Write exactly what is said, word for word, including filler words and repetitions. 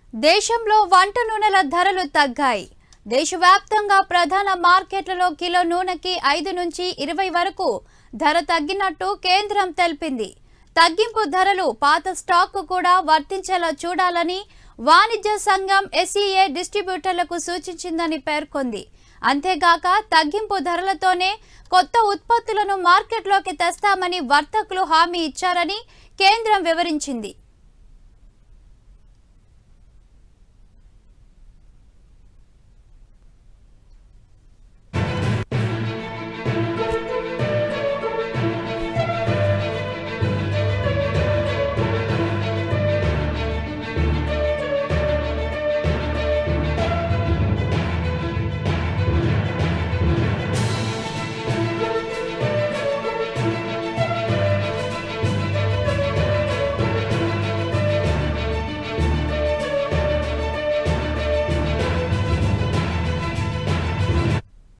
దేశంలో వంట నూనెల ధరలు తగ్గాయి. దేశవ్యాప్తంగా ప్రధాన మార్కెట్లలో కిలో నూనెకి ఐదు నుంచి ఇరవై వరకు ధర తగ్గినట్టు కేంద్రం తెలిపింది. తగ్గింపు ధరలు పాత స్టాక్ కూడా వర్తించేలా చూడాలని వాణిజ్య సంఘం ఎస్ఈఏ డిస్ట్రిబ్యూటర్లకు సూచించిందని పేర్కొంది. అంతేగాక తగ్గింపు ధరలతోనే కొత్త ఉత్పత్తులను మార్కెట్లోకి తెస్తామని వర్తకులు హామీ ఇచ్చారని కేంద్రం వివరించింది.